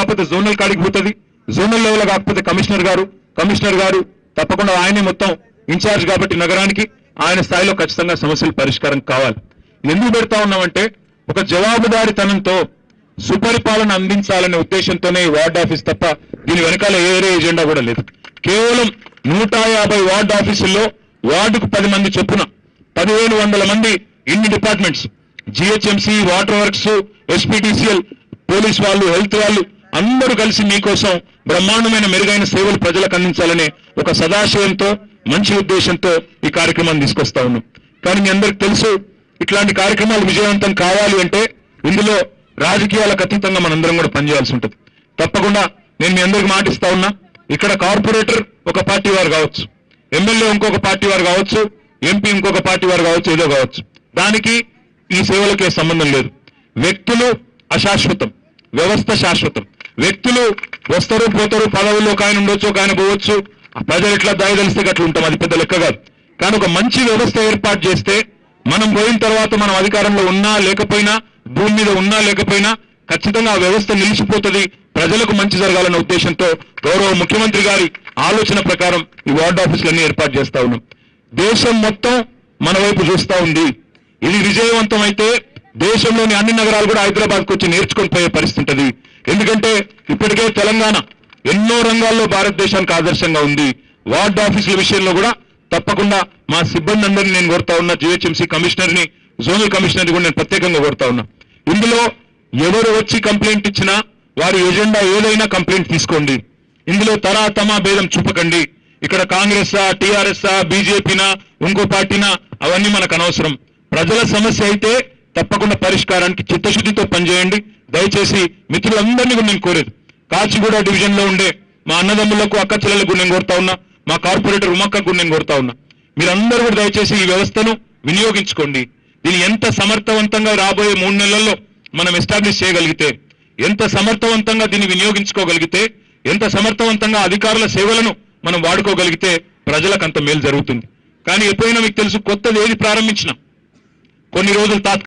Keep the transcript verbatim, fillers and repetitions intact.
కాకపోతే జోనల్ కాడికి పోతుంది, జోనల్ లెవెల్ కాకపోతే కమిషనర్ గారు కమిషనర్ గారు తప్పకుండా ఆయనే మొత్తం ఇన్ఛార్జ్ కాబట్టి నగరానికి ఆయన స్థాయిలో ఖచ్చితంగా సమస్యల పరిష్కారం కావాలి. ఎందుకు పెడతా ఉన్నామంటే ఒక జవాబుదారితనంతో సుపరిపాలన అందించాలనే ఉద్దేశంతోనే ఈ వార్డ్ ఆఫీస్ తప్ప దీని వెనకాల ఏరే ఎజెండా కూడా లేదు. కేవలం నూట యాభై వార్డ్ ఆఫీసుల్లో వార్డుకు పది మంది చొప్పున పదిహేను వందల మంది ఇన్ని departments GHMC, water works, SPTCL, police వాళ్ళు, హెల్త్ వాళ్ళు అందరూ కలిసి మీకోసం బ్రహ్మాండమైన మెరుగైన సేవలు ప్రజలకు అందించాలనే ఒక సదాశయంతో మంచి ఉద్దేశంతో ఈ కార్యక్రమాన్ని తీసుకొస్తా ఉన్నాం. కానీ మీ అందరికి తెలుసు ఇట్లాంటి కార్యక్రమాలు విజయవంతం కావాలి అంటే ఇందులో రాజకీయాలకు అతీతంగా మనందరం కూడా పనిచేయాల్సి ఉంటుంది. తప్పకుండా నేను మీ అందరికి మాటిస్తా ఉన్నా, ఇక్కడ కార్పొరేటర్ ఒక పార్టీ వారు కావచ్చు, ఎమ్మెల్యే ఇంకొక పార్టీ వారు కావచ్చు, ఎంపీ ఇంకొక పార్టీ వారు కావచ్చు, ఏదో కావచ్చు, దానికి ఈ సేవలకే సంబంధం లేదు. వ్యక్తులు అశాశ్వతం, వ్యవస్థ శాశ్వతం. వ్యక్తులు వస్తారు పోతారు, పదవుల్లో ఒక ఆయన ఉండొచ్చు, ఒక ఆయన పోవచ్చు, ప్రజలు ఎట్లా దయదలిస్తే అట్లా ఉంటాం, అది పెద్ద లెక్క కాదు. కానీ ఒక మంచి వ్యవస్థ ఏర్పాటు చేస్తే మనం పోయిన తర్వాత మనం అధికారంలో ఉన్నా లేకపోయినా, భూమి మీద ఉన్నా లేకపోయినా ఖచ్చితంగా ఆ వ్యవస్థ నిలిచిపోతుంది, ప్రజలకు మంచి జరగాలన్న ఉద్దేశంతో గౌరవ ముఖ్యమంత్రి గారి ఆలోచన ప్రకారం ఈ వార్డ్ ఆఫీసులన్నీ ఏర్పాటు చేస్తా ఉన్నాం. దేశం మొత్తం మన వైపు చూస్తా ఉంది. ఇది విజయవంతం అయితే దేశంలోని అన్ని నగరాలు కూడా హైదరాబాద్కు వచ్చి నేర్చుకొని పోయే పరిస్థితి ఉంటుంది. ఎందుకంటే ఇప్పటికే తెలంగాణ ఎన్నో రంగాల్లో భారతదేశానికి ఆదర్శంగా ఉంది. వార్డ్ ఆఫీసుల విషయంలో కూడా తప్పకుండా మా సిబ్బంది అందరినీ నేను కోరుతా ఉన్నా, జిహెచ్ఎంసీ కమిషనర్ ని, జోనల్ కమిషనర్ కూడా నేను ప్రత్యేకంగా కోరుతా ఉన్నా. ఇందులో ఎవరు వచ్చి కంప్లైంట్ ఇచ్చినా వారి ఎజెండా ఏదైనా కంప్లైంట్ తీసుకోండి. ఇందులో తరా తమా భేదం చూపకండి. ఇక్కడ కాంగ్రెస్, టీఆర్ఎస్, బీజేపీనా, ఇంకో పార్టీనా అవన్నీ మనకు అనవసరం. ప్రజల సమస్య అయితే తప్పకుండా పరిష్కారానికి చిత్తశుద్ధితో పనిచేయండి. దయచేసి మిత్రులందరినీ కూడా నేను కోరేది, కాచిగూడ డివిజన్ లో ఉండే మా అన్నదమ్ములకు, అక్క చెల్లెలకు నేను కోరుతా ఉన్నా, మా కార్పొరేటర్ ఉమక్కకు నేను కోరుతా ఉన్నా, మీరందరూ కూడా దయచేసి ఈ వ్యవస్థను వినియోగించుకోండి. దీన్ని ఎంత సమర్థవంతంగా రాబోయే మూడు నెలల్లో మనం ఎస్టాబ్లిష్ చేయగలిగితే, ఎంత సమర్థవంతంగా దీన్ని వినియోగించుకోగలిగితే, ఎంత సమర్థవంతంగా అధికారుల సేవలను మనం వాడుకోగలిగితే ప్రజలకు అంత మేలు జరుగుతుంది. కానీ ఎప్పుడైనా మీకు తెలుసు, కొత్తది ఏది ప్రారంభించినా కొన్ని రోజులు తాత్కాలిక